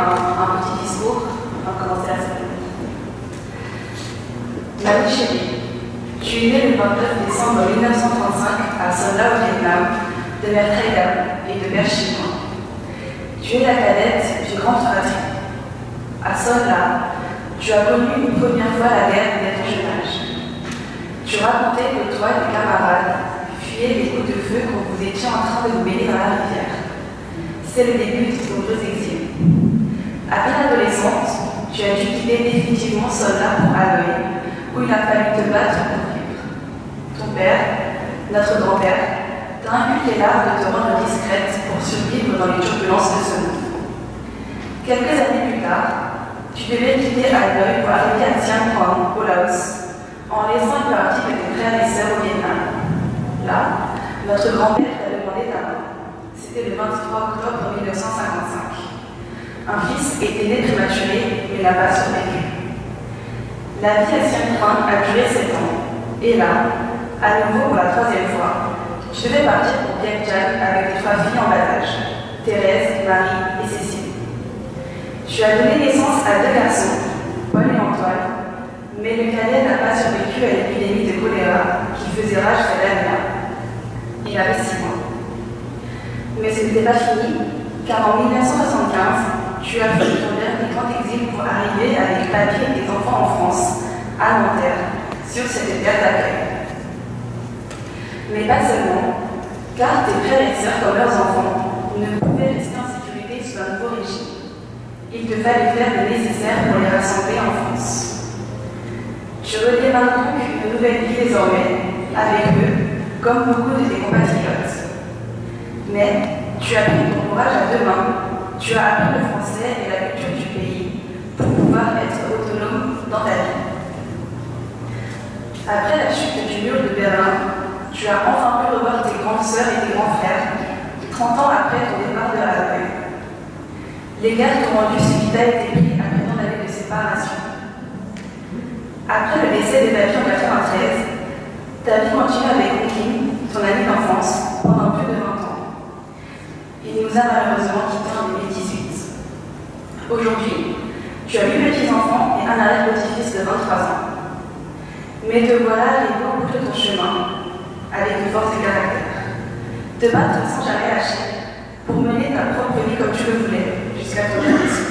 un petit discours avant de commencer la cérémonie. Mamie chérie, tu es née le 29 décembre 1935 à Son La au Vietnam, de mère thaïlande et de père chinois. Tu es la cadette d'une grande fratrie. À Son La, tu as connu une première fois la guerre dès ton jeune âge. Tu racontais que toi et tes camarades fuyaient les coups de feu quand vous étiez en train de vous baigner dans la rivière. C'est le début de ton nombreux exil. À peine adolescente, tu as dû quitter définitivement Son La pour Hanoï, où il a fallu te battre pour vivre. Ton père, notre grand-père, t'a inculqué l'art de te rendre discrète pour survivre dans les turbulences de ce monde. Quelques années plus tard, tu devais quitter Hanoï pour arriver à Siem Reap, au Laos, en laissant une partie de tes frères et sœurs au Vietnam. Là, notre grand-père t'a demandé ta main. C'était le 23 octobre 1955. Un fils était né prématuré, mais n'a pas survécu. La vie à Siem Reap a duré 7 ans. Et là, à nouveau pour la 3e fois, je devais partir pour Vientiane avec tes 3 filles en bas âge, Thérèse, Marie et Cécile. Tu as donné naissance à 2 garçons, Paul et Antoine, mais le cadet n'a pas survécu à l'épidémie de choléra qui faisait rage cette année-là. Il avait 6 mois. Mais ce n'était pas fini, car en 1975, tu as fait ton dernier grand exil pour arriver avec papier et tes enfants en France, à Nanterre, sur cette terre d'accueil. Mais pas seulement, car tes frères et sœurs, comme leurs enfants, ne pouvaient rester en sécurité sous un nouveau régime. Il te fallait faire le nécessaire pour les rassembler en France. Tu redémarres donc une nouvelle vie désormais, avec eux, comme beaucoup de tes compatriotes. Mais tu as pris ton courage à 2 mains, tu as appris le français et la culture du pays pour pouvoir être autonome dans ta vie. Après la chute du mur de Berlin, tu as enfin pu revoir tes grandes sœurs et tes grands frères, 30 ans après ton départ de Hanoï. Les guerres t'ont rendu ce qui t'a été pris après ton année de séparation. Après le décès de ta vie en 1993, ta vie continue avec Kim, ton ami d'enfance, pendant plus de 20 ans. Il nous a malheureusement quittés en 2018. Aujourd'hui, tu as 8 petits-enfants et un arrière-petit-fils de 23 ans. Mais te voilà arrivé au bout de ton chemin, avec une force de caractère. Te battre sans jamais lâcher, pour mener ta propre vie comme tu le voulais, jusqu'à ton dernier souffle.